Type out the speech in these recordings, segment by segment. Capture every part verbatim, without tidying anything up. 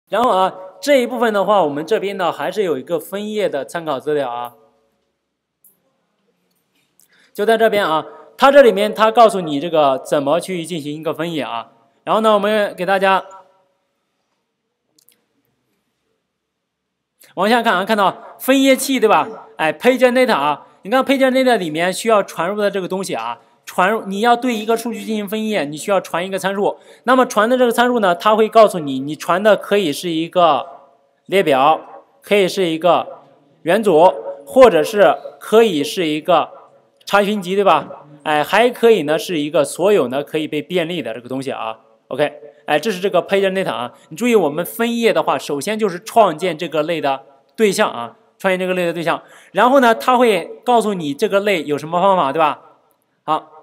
然后啊，这一部分的话，我们这边呢还是有一个分页的参考资料啊，就在这边啊，它这里面它告诉你这个怎么去进行一个分页啊。然后呢，我们给大家往下看啊，看到分页器对吧？哎 ，PageNet 啊，你看 PageNet 里面需要传入的这个东西啊，传入你要对一个数据进行分页，你需要传一个参数。那么传的这个参数呢，它会告诉你，你传的可以是一个列表，可以是一个元组，或者是可以是一个查询集，对吧？哎，还可以呢是一个所有呢可以被便利的这个东西啊。OK， 哎，这是这个 PageNet 啊。你注意，我们分页的话，首先就是创建这个类的对象啊，创建这个类的对象，然后呢，它会告诉你这个类有什么方法，对吧？好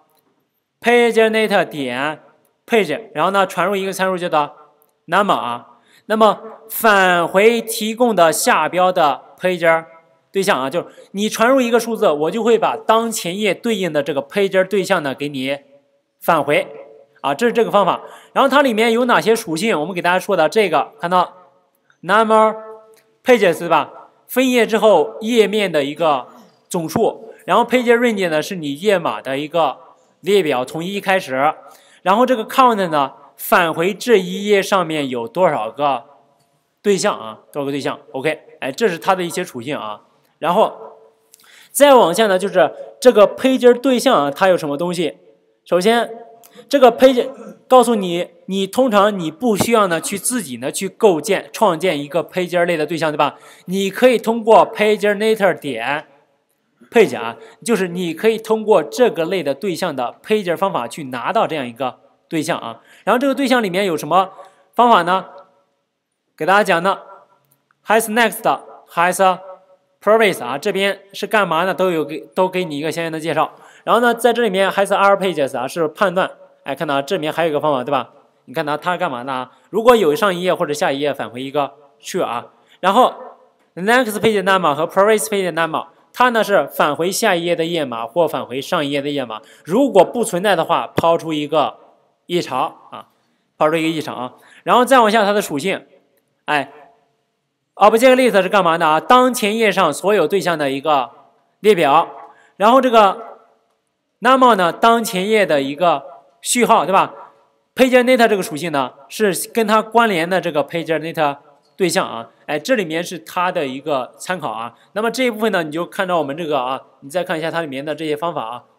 ，PageNet 点 Page， 然后呢传入一个参数叫做 Number 啊，那么返回提供的下标的 Pager 对象啊，就是你传入一个数字，我就会把当前页对应的这个 Pager 对象呢给你返回。啊，这是这个方法。然后它里面有哪些属性？我们给大家说的这个，看到 number pages 对吧？分页之后页面的一个总数，然后 page range 呢是你页码的一个列表，从一开始。然后这个 count 呢返回这一页上面有多少个对象啊？多少个对象 ？OK， 哎，这是它的一些属性啊。然后再往下呢，就是这个 page 对象啊，它有什么东西？首先。这个 page 告诉你，你通常你不需要呢去自己呢去构建创建一个 pager 类的对象，对吧？你可以通过 PageNet 点 page 啊，就是你可以通过这个类的对象的 pager 方法去拿到这样一个对象啊。然后这个对象里面有什么方法呢？给大家讲的 has next has previous 啊，这边是干嘛呢？都有给都给你一个相应的介绍。然后呢，在这里面 has other pages 啊是判断。哎，看到这里面还有一个方法，对吧？你看它它是干嘛呢？如果有上一页或者下一页，返回一个 true 啊。然后 next page number 和 previous page number， 它呢是返回下一页的页码或返回上一页的页码。如果不存在的话，抛出一个异常啊，抛出一个异常啊。然后再往下它的属性，哎 ，object list 是干嘛的啊？当前页上所有对象的一个列表。然后这个 number 呢，当前页的一个序号，对吧 ？PageNet 这个属性呢，是跟它关联的这个 PageNet 对象啊，哎，这里面是它的一个参考啊。那么这一部分呢，你就看到我们这个啊，你再看一下它里面的这些方法啊。